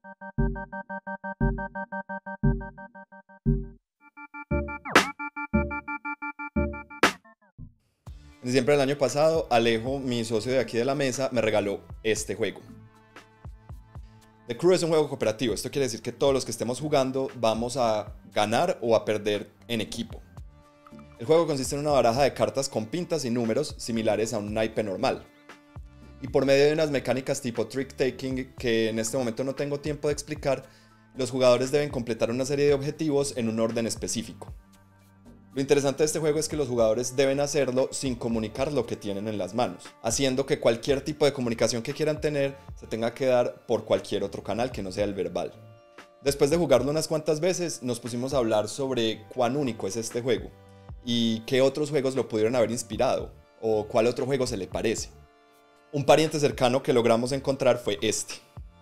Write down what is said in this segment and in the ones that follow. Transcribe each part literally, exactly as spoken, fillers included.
En diciembre del año pasado, Alejo, mi socio de aquí de la mesa, me regaló este juego. The Crew es un juego cooperativo. Esto quiere decir que todos los que estemos jugando vamos a ganar o a perder en equipo. El juego consiste en una baraja de cartas con pintas y números similares a un naipe normal. Y por medio de unas mecánicas tipo trick taking que en este momento no tengo tiempo de explicar, los jugadores deben completar una serie de objetivos en un orden específico. Lo interesante de este juego es que los jugadores deben hacerlo sin comunicar lo que tienen en las manos, haciendo que cualquier tipo de comunicación que quieran tener se tenga que dar por cualquier otro canal que no sea el verbal. Después de jugarlo unas cuantas veces, nos pusimos a hablar sobre cuán único es este juego y qué otros juegos lo pudieron haber inspirado o cuál otro juego se le parece. Un pariente cercano que logramos encontrar fue este.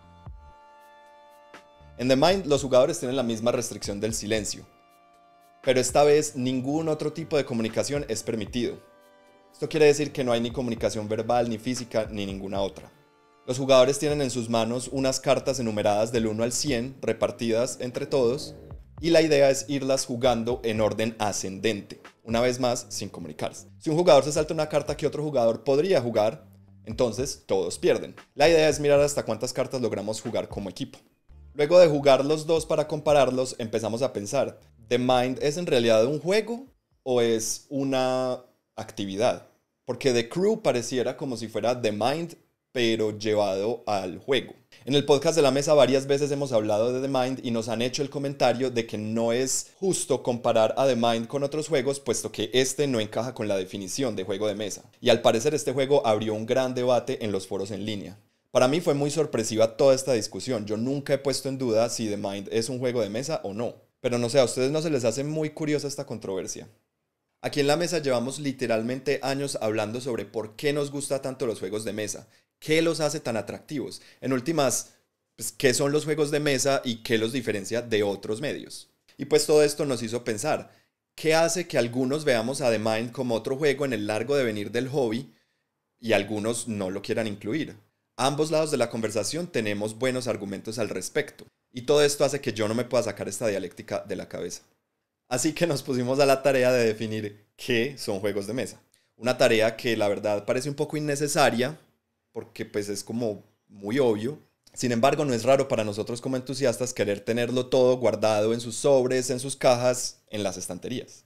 En The Mind los jugadores tienen la misma restricción del silencio, pero esta vez ningún otro tipo de comunicación es permitido. Esto quiere decir que no hay ni comunicación verbal, ni física, ni ninguna otra. Los jugadores tienen en sus manos unas cartas enumeradas del uno al cien, repartidas entre todos, y la idea es irlas jugando en orden ascendente, una vez más sin comunicarse. Si un jugador se salta una carta que otro jugador podría jugar, entonces todos pierden. La idea es mirar hasta cuántas cartas logramos jugar como equipo. Luego de jugar los dos para compararlos, empezamos a pensar, ¿The Mind es en realidad un juego o es una actividad? Porque The Crew pareciera como si fuera The Mind, pero llevado al juego. En el podcast de la mesa varias veces hemos hablado de The Mind y nos han hecho el comentario de que no es justo comparar a The Mind con otros juegos, puesto que este no encaja con la definición de juego de mesa. Y al parecer este juego abrió un gran debate en los foros en línea. Para mí fue muy sorpresiva toda esta discusión. Yo nunca he puesto en duda si The Mind es un juego de mesa o no. Pero no sé, ¿a ustedes no se les hace muy curiosa esta controversia? Aquí en la mesa llevamos literalmente años hablando sobre por qué nos gusta tanto los juegos de mesa, qué los hace tan atractivos. En últimas, pues, ¿qué son los juegos de mesa y qué los diferencia de otros medios? Y pues todo esto nos hizo pensar, ¿qué hace que algunos veamos a The Mind como otro juego en el largo devenir del hobby y algunos no lo quieran incluir? A ambos lados de la conversación tenemos buenos argumentos al respecto. Y todo esto hace que yo no me pueda sacar esta dialéctica de la cabeza. Así que nos pusimos a la tarea de definir qué son juegos de mesa. Una tarea que la verdad parece un poco innecesaria, porque pues es como muy obvio. Sin embargo, no es raro para nosotros como entusiastas querer tenerlo todo guardado en sus sobres, en sus cajas, en las estanterías.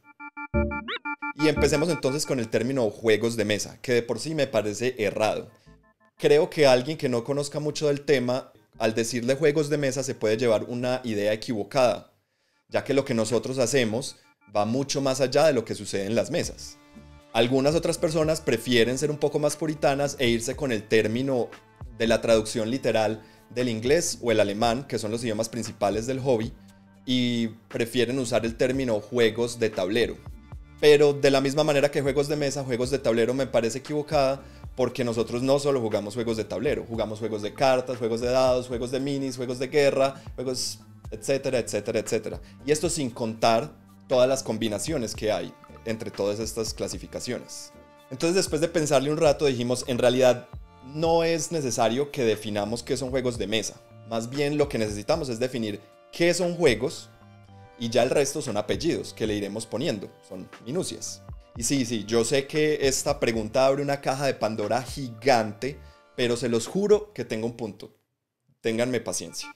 Y empecemos entonces con el término juegos de mesa, que de por sí me parece errado. Creo que alguien que no conozca mucho del tema, al decirle juegos de mesa se puede llevar una idea equivocada, ya que lo que nosotros hacemos va mucho más allá de lo que sucede en las mesas. Algunas otras personas prefieren ser un poco más puritanas e irse con el término de la traducción literal del inglés o el alemán, que son los idiomas principales del hobby, y prefieren usar el término juegos de tablero. Pero de la misma manera que juegos de mesa, juegos de tablero me parece equivocada, porque nosotros no solo jugamos juegos de tablero, jugamos juegos de cartas, juegos de dados, juegos de minis, juegos de guerra, juegos etcétera, etcétera, etcétera. Y esto sin contar todas las combinaciones que hay entre todas estas clasificaciones. Entonces, después de pensarle un rato, dijimos, en realidad no es necesario que definamos qué son juegos de mesa. Más bien lo que necesitamos es definir qué son juegos y ya el resto son apellidos que le iremos poniendo, son minucias. Y sí, sí, yo sé que esta pregunta abre una caja de Pandora gigante, pero se los juro que tengo un punto. Ténganme paciencia.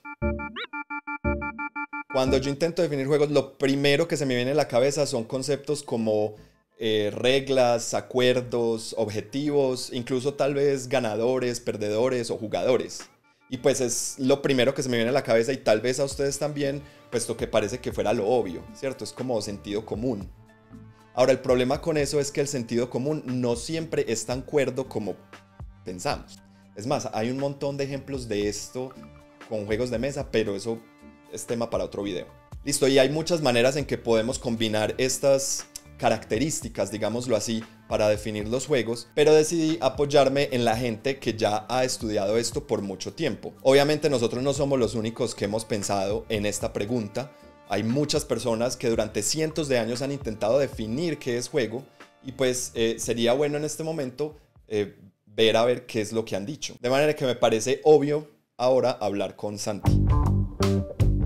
Cuando yo intento definir juegos, lo primero que se me viene a la cabeza son conceptos como eh, reglas, acuerdos, objetivos, incluso tal vez ganadores, perdedores o jugadores. Y pues es lo primero que se me viene a la cabeza y tal vez a ustedes también, puesto que parece que fuera lo obvio, ¿cierto? Es como sentido común. Ahora, el problema con eso es que el sentido común no siempre es tan cuerdo como pensamos. Es más, hay un montón de ejemplos de esto con juegos de mesa, pero eso es tema para otro video. Listo, y hay muchas maneras en que podemos combinar estas características, digámoslo así, para definir los juegos, pero decidí apoyarme en la gente que ya ha estudiado esto por mucho tiempo. Obviamente nosotros no somos los únicos que hemos pensado en esta pregunta. Hay muchas personas que durante cientos de años han intentado definir qué es juego y pues eh, sería bueno en este momento eh, ver a ver qué es lo que han dicho. De manera que me parece obvio ahora hablar con Santi.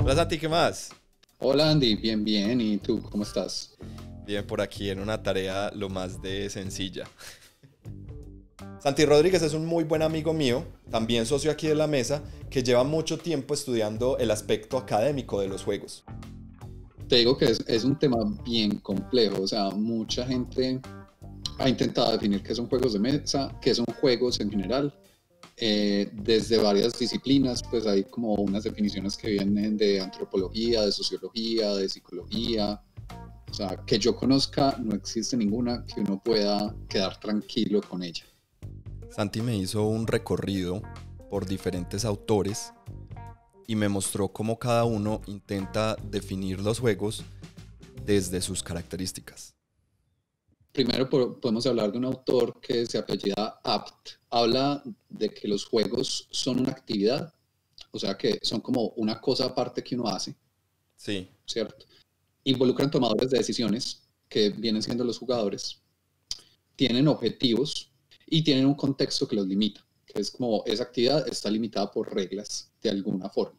Hola Santi, ¿qué más? Hola Andy, bien, bien. ¿Y tú, cómo estás? Bien, por aquí en una tarea lo más de sencilla. Santi Rodríguez es un muy buen amigo mío, también socio aquí de la mesa, que lleva mucho tiempo estudiando el aspecto académico de los juegos. Te digo que es, es un tema bien complejo. O sea, mucha gente ha intentado definir qué son juegos de mesa, qué son juegos en general. Eh, desde varias disciplinas, pues hay como unas definiciones que vienen de antropología, de sociología, de psicología. O sea, que yo conozca, no existe ninguna que uno pueda quedar tranquilo con ella. Santi me hizo un recorrido por diferentes autores y me mostró cómo cada uno intenta definir los juegos desde sus características. Primero por, podemos hablar de un autor que se apellida Abt. Habla de que los juegos son una actividad, o sea que son como una cosa aparte que uno hace, Sí. ¿cierto? Involucran tomadores de decisiones, que vienen siendo los jugadores, tienen objetivos y tienen un contexto que los limita, que es como esa actividad está limitada por reglas de alguna forma.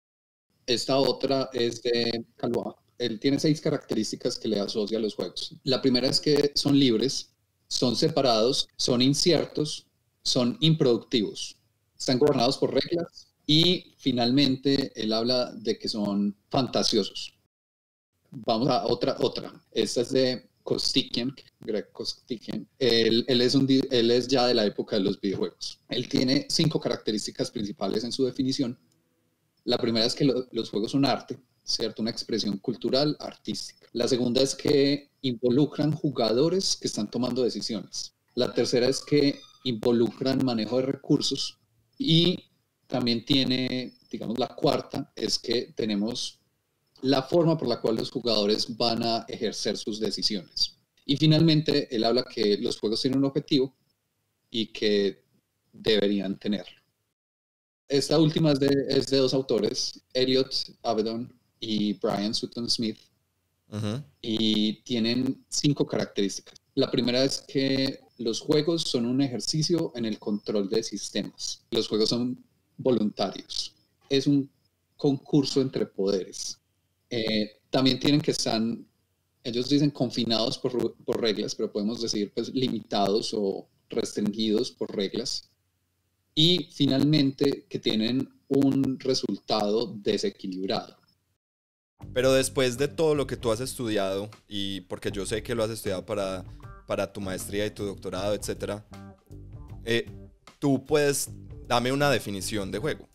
Esta otra es de Calvoa. Él tiene seis características que le asocia a los juegos. La primera es que son libres, son separados, son inciertos, son improductivos, están gobernados por reglas y finalmente él habla de que son fantasiosos. Vamos a otra, otra. Esta es de Kostikian, Greg Kostikian. Él, él, es un, él es ya de la época de los videojuegos. Él tiene cinco características principales en su definición. La primera es que lo, los juegos son arte, ¿cierto? Una expresión cultural, artística. La segunda es que involucran jugadores que están tomando decisiones. La tercera es que involucran manejo de recursos. Y también tiene, digamos, la cuarta es que tenemos la forma por la cual los jugadores van a ejercer sus decisiones. Y finalmente, él habla que los juegos tienen un objetivo y que deberían tenerlo. Esta última es de, es de dos autores, Elliot Avedon y Brian Sutton Smith, uh-huh. Y tienen cinco características. La primera es que los juegos son un ejercicio en el control de sistemas. Los juegos son voluntarios. Es un concurso entre poderes. Eh, también tienen que estar, ellos dicen confinados por, por reglas, pero podemos decir pues limitados o restringidos por reglas. Y finalmente que tienen un resultado desequilibrado. Pero después de todo lo que tú has estudiado, y porque yo sé que lo has estudiado para, para tu maestría y tu doctorado, etcétera, eh, tú puedes darme una definición de juego.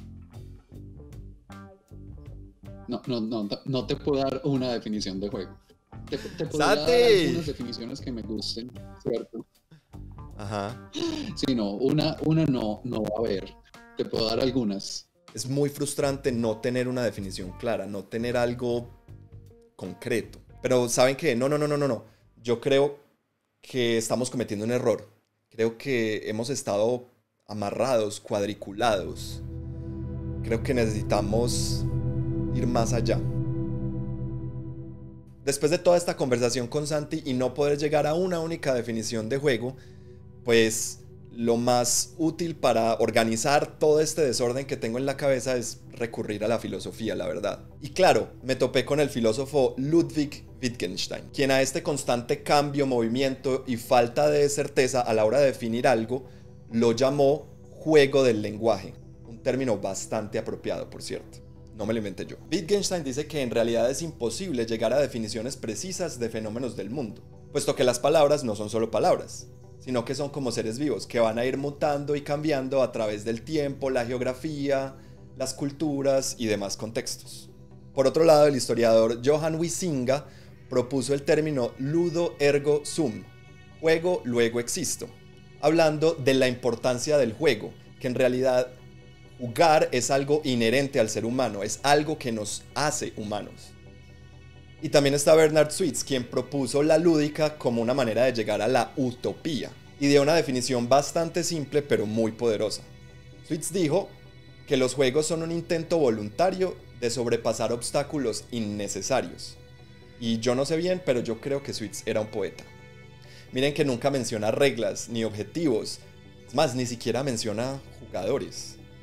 No, no, no, no te puedo dar una definición de juego. Te, te puedo ¡Sate! dar algunas definiciones que me gusten, ¿cierto? Ajá. Sí, no, una, una no, no va a haber. Te puedo dar algunas. Es muy frustrante no tener una definición clara, no tener algo concreto. Pero ¿saben qué? No, no, no, no, no, no. Yo creo que estamos cometiendo un error. Creo que hemos estado amarrados, cuadriculados. Creo que necesitamos ir más allá. Después de toda esta conversación con Santi y no poder llegar a una única definición de juego, pues lo más útil para organizar todo este desorden que tengo en la cabeza es recurrir a la filosofía, la verdad. Y claro, me topé con el filósofo Ludwig Wittgenstein, quien a este constante cambio, movimiento y falta de certeza a la hora de definir algo, lo llamó juego del lenguaje, un término bastante apropiado, por cierto. No me lo inventé yo. Wittgenstein dice que en realidad es imposible llegar a definiciones precisas de fenómenos del mundo, puesto que las palabras no son solo palabras, sino que son como seres vivos que van a ir mutando y cambiando a través del tiempo, la geografía, las culturas y demás contextos. Por otro lado, el historiador Johann Huizinga propuso el término ludo ergo sum, juego luego existo, hablando de la importancia del juego, que en realidad jugar es algo inherente al ser humano, es algo que nos hace humanos. Y también está Bernard Sweets, quien propuso la lúdica como una manera de llegar a la utopía, y dio una definición bastante simple pero muy poderosa. Sweets dijo que los juegos son un intento voluntario de sobrepasar obstáculos innecesarios. Y yo no sé bien, pero yo creo que Sweets era un poeta. Miren que nunca menciona reglas ni objetivos, es más, ni siquiera menciona jugadores.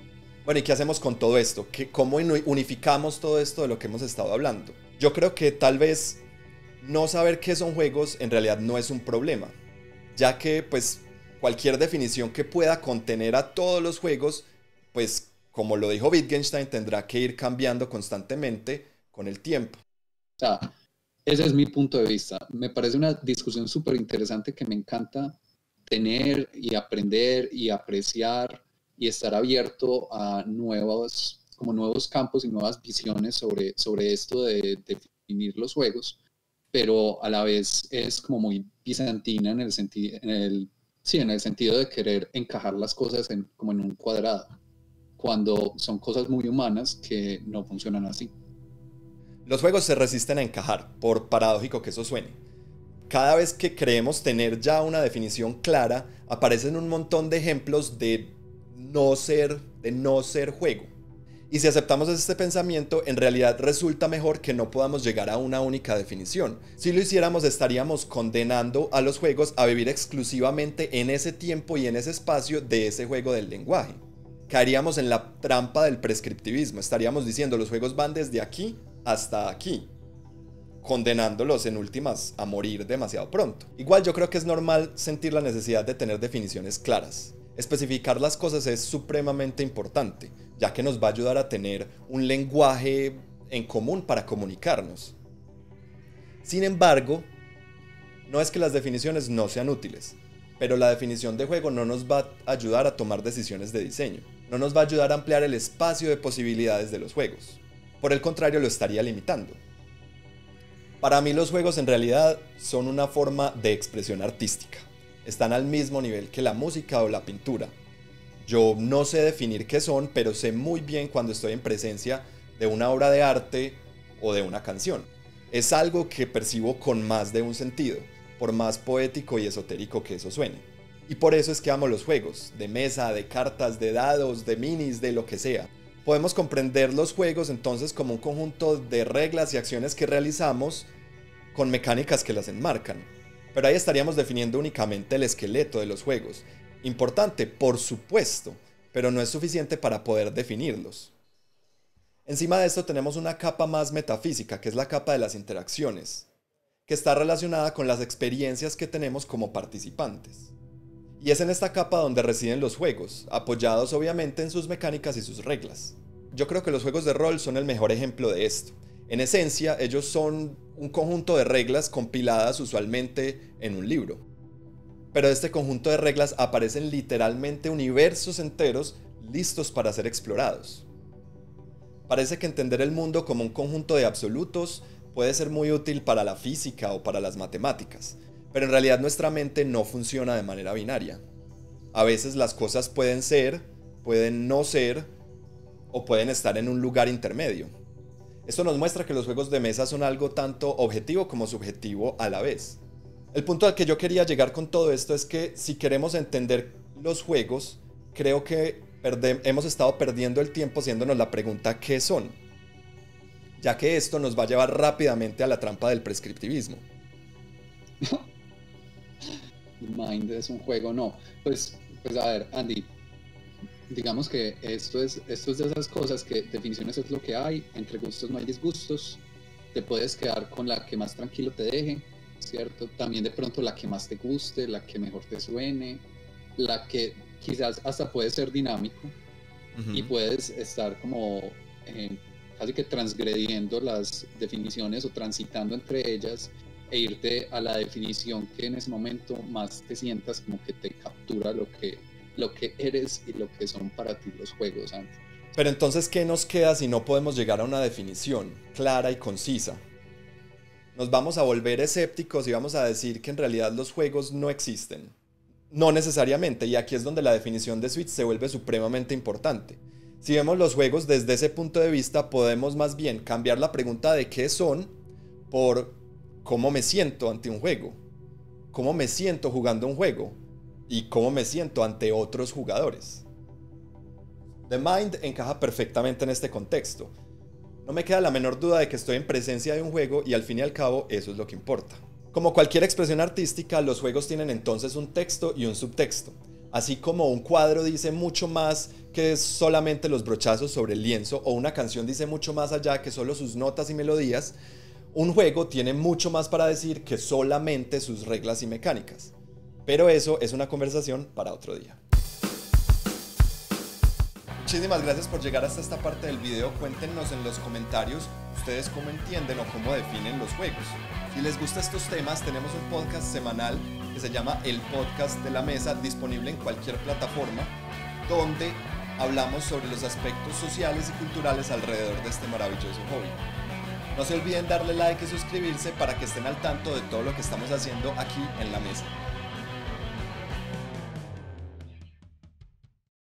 Bueno, ¿y qué hacemos con todo esto? ¿Qué, ¿Cómo unificamos todo esto de lo que hemos estado hablando? Yo creo que tal vez no saber qué son juegos en realidad no es un problema, ya que pues cualquier definición que pueda contener a todos los juegos, pues como lo dijo Wittgenstein, tendrá que ir cambiando constantemente con el tiempo. O sea, ese es mi punto de vista. Me parece una discusión súper interesante que me encanta tener y aprender y apreciar y estar abierto a nuevos, como nuevos campos y nuevas visiones sobre, sobre esto de, de definir los juegos, pero a la vez es como muy bizantina en el, senti en el, sí, en el sentido de querer encajar las cosas en, como en un cuadrado, cuando son cosas muy humanas que no funcionan así. Los juegos se resisten a encajar, por paradójico que eso suene. Cada vez que creemos tener ya una definición clara, aparecen un montón de ejemplos de no ser, de no ser juego. Y si aceptamos este pensamiento, en realidad resulta mejor que no podamos llegar a una única definición. Si lo hiciéramos, estaríamos condenando a los juegos a vivir exclusivamente en ese tiempo y en ese espacio de ese juego del lenguaje. Caeríamos en la trampa del prescriptivismo. Estaríamos diciendo los juegos van desde aquí hasta aquí, condenándolos en últimas a morir demasiado pronto. Igual yo creo que es normal sentir la necesidad de tener definiciones claras. Especificar las cosas es supremamente importante, ya que nos va a ayudar a tener un lenguaje en común para comunicarnos. Sin embargo, no es que las definiciones no sean útiles, pero la definición de juego no nos va a ayudar a tomar decisiones de diseño, no nos va a ayudar a ampliar el espacio de posibilidades de los juegos. Por el contrario, lo estaría limitando. Para mí los juegos en realidad son una forma de expresión artística. Están al mismo nivel que la música o la pintura. Yo no sé definir qué son, pero sé muy bien cuando estoy en presencia de una obra de arte o de una canción. Es algo que percibo con más de un sentido, por más poético y esotérico que eso suene. Y por eso es que amo los juegos, de mesa, de cartas, de dados, de minis, de lo que sea. Podemos comprender los juegos entonces como un conjunto de reglas y acciones que realizamos con mecánicas que las enmarcan. Pero ahí estaríamos definiendo únicamente el esqueleto de los juegos. Importante, por supuesto, pero no es suficiente para poder definirlos. Encima de esto tenemos una capa más metafísica, que es la capa de las interacciones, que está relacionada con las experiencias que tenemos como participantes. Y es en esta capa donde residen los juegos, apoyados obviamente en sus mecánicas y sus reglas. Yo creo que los juegos de rol son el mejor ejemplo de esto. En esencia, ellos son un conjunto de reglas compiladas usualmente en un libro. Pero de este conjunto de reglas aparecen literalmente universos enteros listos para ser explorados. Parece que entender el mundo como un conjunto de absolutos puede ser muy útil para la física o para las matemáticas, pero en realidad nuestra mente no funciona de manera binaria. A veces las cosas pueden ser, pueden no ser, o pueden estar en un lugar intermedio. Esto nos muestra que los juegos de mesa son algo tanto objetivo como subjetivo a la vez. El punto al que yo quería llegar con todo esto es que si queremos entender los juegos, creo que hemos estado perdiendo el tiempo haciéndonos la pregunta ¿qué son? Ya que esto nos va a llevar rápidamente a la trampa del prescriptivismo. Mind es un juego, no. Pues, pues a ver, Andy, digamos que esto es, esto es de esas cosas que definiciones es lo que hay, entre gustos no hay disgustos, te puedes quedar con la que más tranquilo te deje, ¿cierto? También de pronto la que más te guste, la que mejor te suene, la que quizás hasta puede ser dinámico. Uh-huh. Y puedes estar como eh, casi que transgrediendo las definiciones o transitando entre ellas e irte a la definición que en ese momento más te sientas como que te captura lo que, lo que eres y lo que son para ti los juegos, Andy. Pero entonces, ¿qué nos queda si no podemos llegar a una definición clara y concisa? Nos vamos a volver escépticos y vamos a decir que en realidad los juegos no existen. No necesariamente, y aquí es donde la definición de Switch se vuelve supremamente importante. Si vemos los juegos desde ese punto de vista, podemos más bien cambiar la pregunta de qué son por cómo me siento ante un juego, cómo me siento jugando un juego y cómo me siento ante otros jugadores. The Mind encaja perfectamente en este contexto. No me queda la menor duda de que estoy en presencia de un juego y al fin y al cabo eso es lo que importa. Como cualquier expresión artística, los juegos tienen entonces un texto y un subtexto. Así como un cuadro dice mucho más que solamente los brochazos sobre el lienzo, o una canción dice mucho más allá que solo sus notas y melodías, un juego tiene mucho más para decir que solamente sus reglas y mecánicas. Pero eso es una conversación para otro día. Muchísimas gracias por llegar hasta esta parte del video. Cuéntenos en los comentarios ustedes cómo entienden o cómo definen los juegos. Si les gustan estos temas, tenemos un podcast semanal que se llama El Podcast de la Mesa, disponible en cualquier plataforma, donde hablamos sobre los aspectos sociales y culturales alrededor de este maravilloso hobby. No se olviden darle like y suscribirse para que estén al tanto de todo lo que estamos haciendo aquí en la mesa.